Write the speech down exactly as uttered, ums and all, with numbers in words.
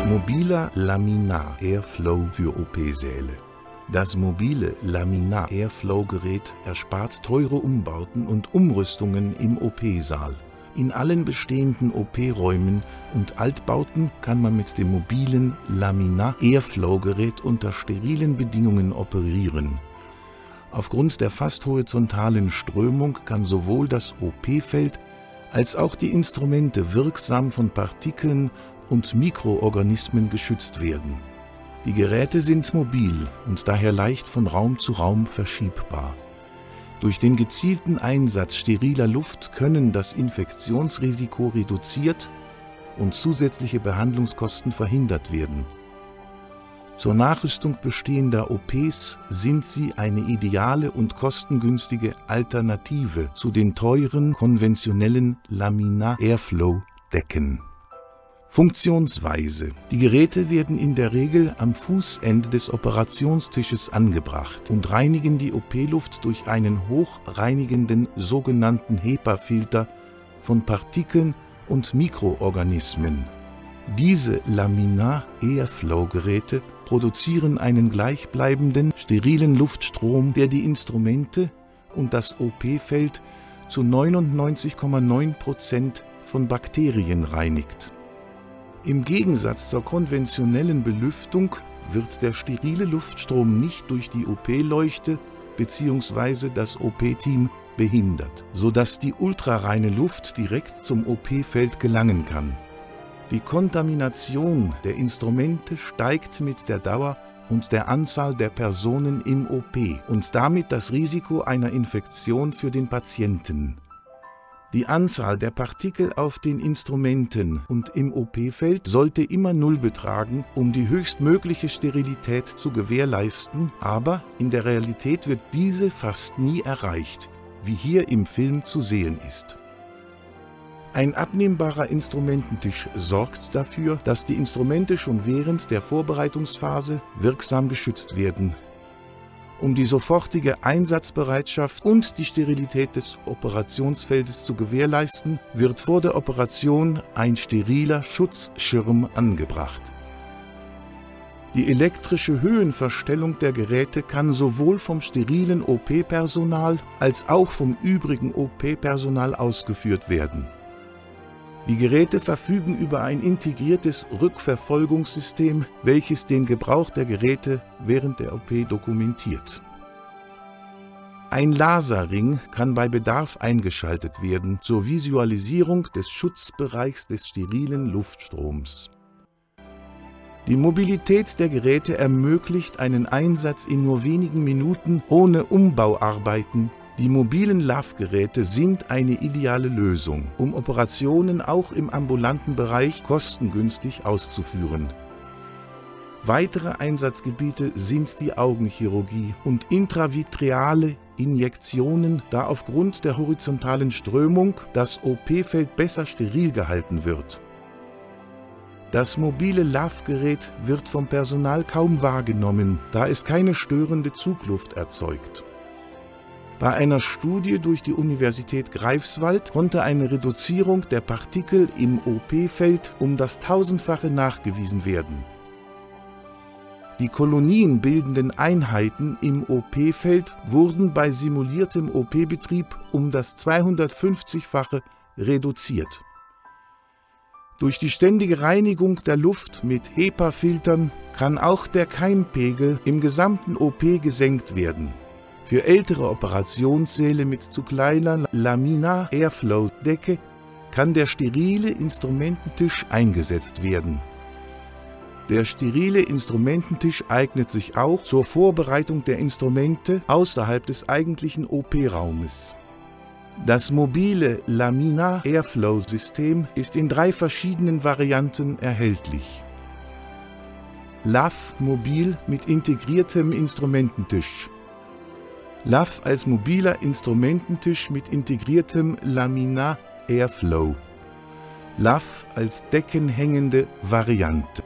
Mobiler Laminar Airflow für O P-Säle. Das mobile Laminar Airflow-Gerät erspart teure Umbauten und Umrüstungen im O P-Saal. In allen bestehenden O P-Räumen und Altbauten kann man mit dem mobilen Laminar Airflow-Gerät unter sterilen Bedingungen operieren. Aufgrund der fast horizontalen Strömung kann sowohl das O P-Feld als auch die Instrumente wirksam von Partikeln und Mikroorganismen geschützt werden. Die Geräte sind mobil und daher leicht von Raum zu Raum verschiebbar. Durch den gezielten Einsatz steriler Luft können das Infektionsrisiko reduziert und zusätzliche Behandlungskosten verhindert werden. Zur Nachrüstung bestehender O Ps sind sie eine ideale und kostengünstige Alternative zu den teuren konventionellen Laminar Airflow-Decken. Funktionsweise: Die Geräte werden in der Regel am Fußende des Operationstisches angebracht und reinigen die O P-Luft durch einen hochreinigenden sogenannten HEPA-Filter von Partikeln und Mikroorganismen. Diese Laminar Airflow-Geräte produzieren einen gleichbleibenden, sterilen Luftstrom, der die Instrumente und das O P-Feld zu neunundneunzig Komma neun Prozent von Bakterien reinigt. Im Gegensatz zur konventionellen Belüftung wird der sterile Luftstrom nicht durch die O P-Leuchte bzw. das O P-Team behindert, sodass die ultrareine Luft direkt zum O P-Feld gelangen kann. Die Kontamination der Instrumente steigt mit der Dauer und der Anzahl der Personen im O P und damit das Risiko einer Infektion für den Patienten. Die Anzahl der Partikel auf den Instrumenten und im O P-Feld sollte immer Null betragen, um die höchstmögliche Sterilität zu gewährleisten, aber in der Realität wird diese fast nie erreicht, wie hier im Film zu sehen ist. Ein abnehmbarer Instrumententisch sorgt dafür, dass die Instrumente schon während der Vorbereitungsphase wirksam geschützt werden. Um die sofortige Einsatzbereitschaft und die Sterilität des Operationsfeldes zu gewährleisten, wird vor der Operation ein steriler Schutzschirm angebracht. Die elektrische Höhenverstellung der Geräte kann sowohl vom sterilen O P-Personal als auch vom übrigen O P-Personal ausgeführt werden. Die Geräte verfügen über ein integriertes Rückverfolgungssystem, welches den Gebrauch der Geräte während der O P dokumentiert. Ein Laserring kann bei Bedarf eingeschaltet werden zur Visualisierung des Schutzbereichs des sterilen Luftstroms. Die Mobilität der Geräte ermöglicht einen Einsatz in nur wenigen Minuten ohne Umbauarbeiten. Die mobilen L A V-Geräte sind eine ideale Lösung, um Operationen auch im ambulanten Bereich kostengünstig auszuführen. Weitere Einsatzgebiete sind die Augenchirurgie und intravitreale Injektionen, da aufgrund der horizontalen Strömung das O P-Feld besser steril gehalten wird. Das mobile L A V-Gerät wird vom Personal kaum wahrgenommen, da es keine störende Zugluft erzeugt. Bei einer Studie durch die Universität Greifswald konnte eine Reduzierung der Partikel im O P-Feld um das Tausendfache nachgewiesen werden. Die kolonienbildenden Einheiten im O P-Feld wurden bei simuliertem O P-Betrieb um das zweihundertfünfzigfache reduziert. Durch die ständige Reinigung der Luft mit HEPA-Filtern kann auch der Keimpegel im gesamten O P gesenkt werden. Für ältere Operationssäle mit zu kleiner Laminar Airflow-Decke kann der sterile Instrumententisch eingesetzt werden. Der sterile Instrumententisch eignet sich auch zur Vorbereitung der Instrumente außerhalb des eigentlichen O P-Raumes. Das mobile Laminar Airflow-System ist in drei verschiedenen Varianten erhältlich. L A V mobil mit integriertem Instrumententisch. L A V als mobiler Instrumententisch mit integriertem Laminar Airflow. L A V als deckenhängende Variante.